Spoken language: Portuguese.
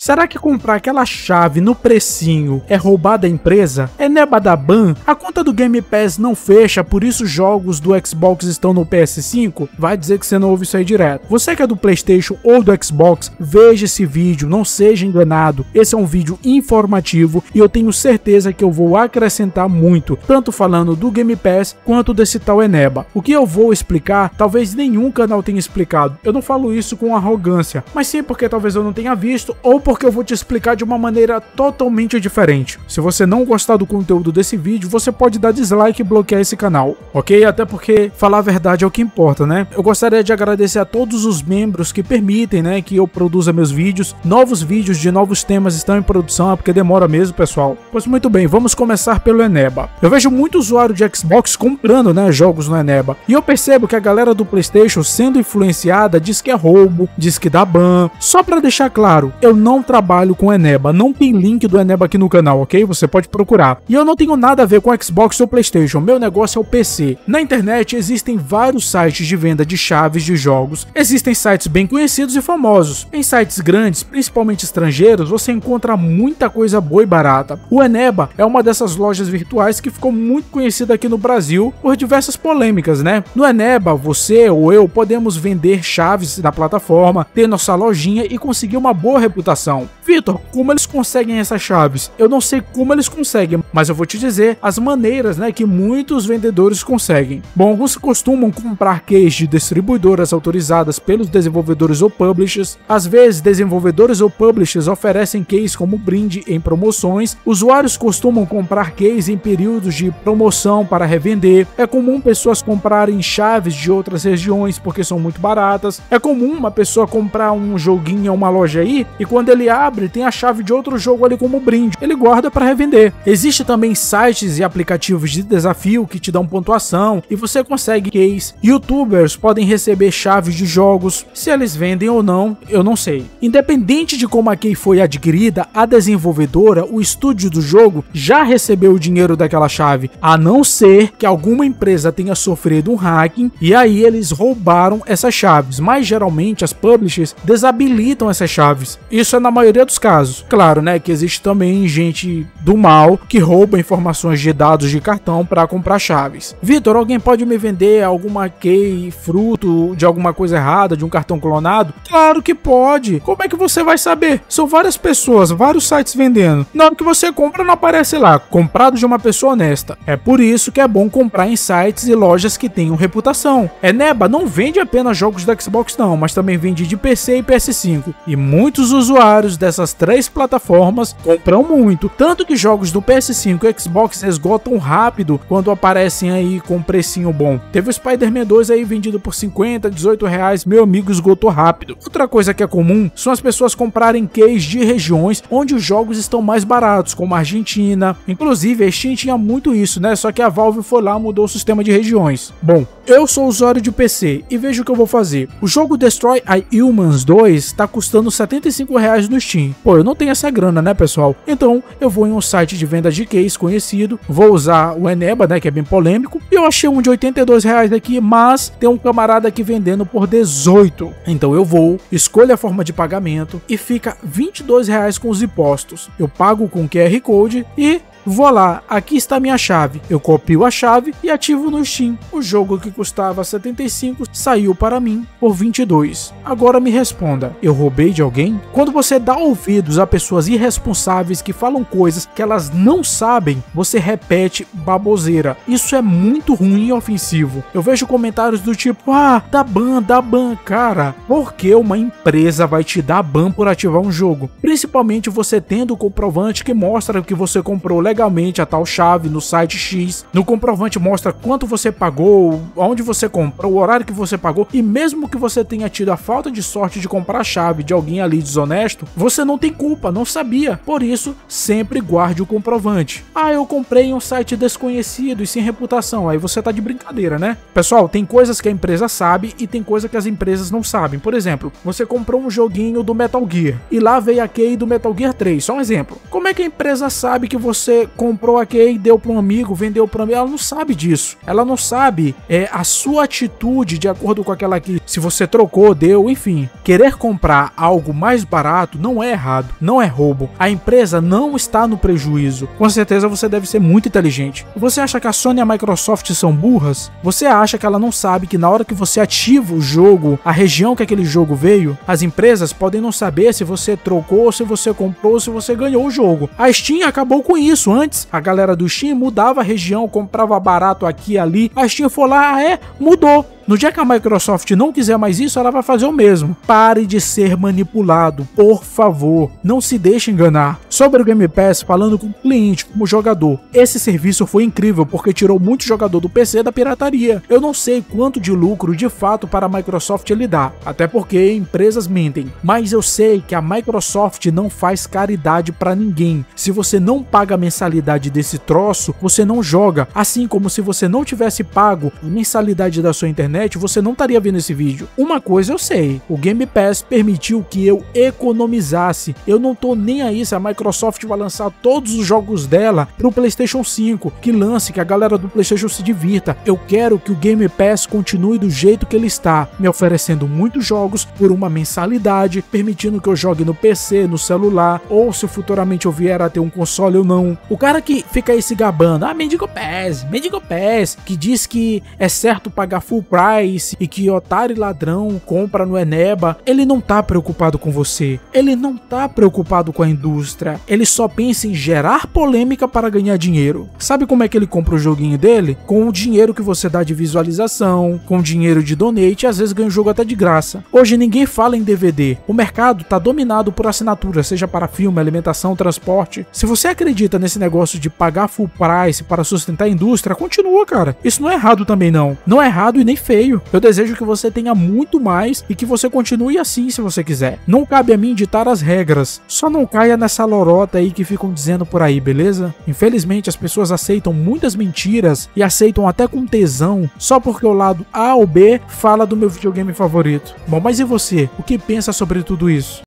Será que comprar aquela chave no precinho é roubar da empresa? É neba da ban? A conta do Game Pass não fecha, por isso os jogos do Xbox estão no PS5? Vai dizer que você não ouve isso aí direto. Você que é do PlayStation ou do Xbox, veja esse vídeo, não seja enganado. Esse é um vídeo informativo e eu tenho certeza que eu vou acrescentar muito, tanto falando do Game Pass quanto desse tal Eneba. O que eu vou explicar, talvez nenhum canal tenha explicado. Eu não falo isso com arrogância, mas sim porque talvez eu não tenha visto ou porque eu vou te explicar de uma maneira totalmente diferente. Se você não gostar do conteúdo desse vídeo, você pode dar dislike e bloquear esse canal, ok? Até porque falar a verdade é o que importa, né? Eu gostaria de agradecer a todos os membros que permitem, né, que eu produza meus vídeos. Novos vídeos de novos temas estão em produção, porque demora mesmo, pessoal. Pois muito bem, vamos começar pelo Eneba. Eu vejo muito usuário de Xbox comprando, né, jogos no Eneba, e eu percebo que a galera do PlayStation, sendo influenciada, diz que é roubo, diz que dá ban. Só pra deixar claro, eu não trabalho com Eneba, não tem link do Eneba aqui no canal, ok? Você pode procurar. E eu não tenho nada a ver com Xbox ou PlayStation, meu negócio é o PC. Na internet existem vários sites de venda de chaves de jogos, existem sites bem conhecidos e famosos. Em sites grandes, principalmente estrangeiros, você encontra muita coisa boa e barata. O Eneba é uma dessas lojas virtuais que ficou muito conhecida aqui no Brasil por diversas polêmicas, né? No Eneba, você ou eu podemos vender chaves na plataforma, ter nossa lojinha e conseguir uma boa reputação. Vitor, como eles conseguem essas chaves? Eu não sei como eles conseguem, mas eu vou te dizer as maneiras, né, que muitos vendedores conseguem. Bom, alguns costumam comprar keys de distribuidoras autorizadas pelos desenvolvedores ou publishers. Às vezes, desenvolvedores ou publishers oferecem keys como brinde em promoções. Usuários costumam comprar keys em períodos de promoção para revender. É comum pessoas comprarem chaves de outras regiões porque são muito baratas. É comum uma pessoa comprar um joguinho em uma loja aí e quando ele abre tem a chave de outro jogo ali como brinde. Ele guarda para revender. Existe também sites e aplicativos de desafio que te dão pontuação e você consegue keys. YouTubers podem receber chaves de jogos. Se eles vendem ou não, eu não sei. Independente de como a key foi adquirida, a desenvolvedora, o estúdio do jogo, já recebeu o dinheiro daquela chave, a não ser que alguma empresa tenha sofrido um hacking e aí eles roubaram essas chaves, mas geralmente as publishers desabilitam essas chaves. Isso é na maioria dos casos. Claro, né, que existe também gente do mal que rouba informações de dados de cartão para comprar chaves. Vitor, alguém pode me vender alguma key fruto de alguma coisa errada, de um cartão clonado? Claro que pode. Como é que você vai saber? São várias pessoas, vários sites vendendo. Na hora que você compra não aparece lá, comprado de uma pessoa honesta. É por isso que é bom comprar em sites e lojas que tenham reputação. Eneba não vende apenas jogos da Xbox não, mas também vende de PC e PS5. E muitos usuários dessas três plataformas compram muito. Tanto que jogos do PS5 e Xbox esgotam rápido quando aparecem aí com um precinho bom. Teve o Spider-Man 2 aí vendido por 50, 18 reais, meu amigo, esgotou rápido. Outra coisa que é comum são as pessoas comprarem keys de regiões onde os jogos estão mais baratos, como a Argentina. Inclusive a Steam tinha muito isso, né? Só que a Valve foi lá e mudou o sistema de regiões. Bom, eu sou usuário de PC e veja o que eu vou fazer. O jogo Destroy All Humans 2 tá custando 75 reais no Steam. Pô, eu não tenho essa grana, né, pessoal? Então eu vou em um site de venda de keys conhecido, vou usar o Eneba, né, que é bem polêmico, e eu achei um de 82 reais aqui, mas tem um camarada aqui vendendo por 18. Então eu vou, escolho a forma de pagamento e fica 22 reais com os impostos. Eu pago com QR Code e vou lá, aqui está minha chave. Eu copio a chave e ativo no Steam. O jogo que custava 75 saiu para mim por 22. Agora me responda, eu roubei de alguém? Quando você dá ouvidos a pessoas irresponsáveis que falam coisas que elas não sabem, você repete baboseira. Isso é muito ruim e ofensivo. Eu vejo comentários do tipo, dá ban, cara. Por que uma empresa vai te dar ban por ativar um jogo? Principalmente você tendo o comprovante que mostra que você comprou legalmente a tal chave no site X. No comprovante mostra quanto você pagou, onde você comprou, o horário que você pagou, e mesmo que você tenha tido a falta de sorte de comprar a chave de alguém ali desonesto, você não tem culpa, não sabia. Por isso, sempre guarde o comprovante. Eu comprei em um site desconhecido e sem reputação. Aí você tá de brincadeira, né? Pessoal, tem coisas que a empresa sabe e tem coisas que as empresas não sabem. Por exemplo, você comprou um joguinho do Metal Gear e lá veio a key do Metal Gear 3, só um exemplo. Como é que a empresa sabe que você você comprou aqui e deu para um amigo, vendeu para um amigo, ela não sabe disso. Ela não sabe a sua atitude de acordo com aquela que, se você trocou, deu, enfim. Querer comprar algo mais barato não é errado, não é roubo. A empresa não está no prejuízo. Com certeza você deve ser muito inteligente. Você acha que a Sony e a Microsoft são burras? Você acha que ela não sabe que na hora que você ativa o jogo, a região que aquele jogo veio, as empresas podem não saber se você trocou, se você comprou, se você ganhou o jogo. A Steam acabou com isso. Antes, a galera do Steam mudava a região, comprava barato aqui e ali. A Steam foi lá, mudou. No dia que a Microsoft não quiser mais isso, ela vai fazer o mesmo. Pare de ser manipulado, por favor. Não se deixe enganar. Sobre o Game Pass, falando como cliente, como jogador, esse serviço foi incrível porque tirou muito jogador do PC da pirataria. Eu não sei quanto de lucro de fato para a Microsoft ele dá, até porque empresas mentem. Mas eu sei que a Microsoft não faz caridade para ninguém. Se você não paga a mensalidade desse troço, você não joga. Assim como se você não tivesse pago a mensalidade da sua internet, você não estaria vendo esse vídeo. Uma coisa eu sei, o Game Pass permitiu que eu economizasse. Eu não tô nem aí se a Microsoft vai lançar todos os jogos dela pro PlayStation 5, que lance, que a galera do PlayStation se divirta. Eu quero que o Game Pass continue do jeito que ele está, me oferecendo muitos jogos por uma mensalidade, permitindo que eu jogue no PC, no celular, ou se futuramente eu vier a ter um console ou não. O cara que fica aí se gabando, Mendigo Pass, que diz que é certo pagar full price e que otário e ladrão compra no Eneba, ele não tá preocupado com você, ele não tá preocupado com a indústria, ele só pensa em gerar polêmica para ganhar dinheiro. Sabe como é que ele compra o joguinho dele? Com o dinheiro que você dá de visualização, com o dinheiro de donate, e às vezes ganha o jogo até de graça. Hoje ninguém fala em DVD, o mercado tá dominado por assinatura, seja para filme, alimentação, transporte. Se você acredita nesse negócio de pagar full price para sustentar a indústria, continua, cara. Isso não é errado também não. Não é errado e nem feio. Eu desejo que você tenha muito mais e que você continue assim se você quiser. Não cabe a mim ditar as regras. Só não caia nessa lorota aí que ficam dizendo por aí, beleza? Infelizmente as pessoas aceitam muitas mentiras e aceitam até com tesão só porque o lado A ou B fala do meu videogame favorito. Bom, mas e você? O que pensa sobre tudo isso?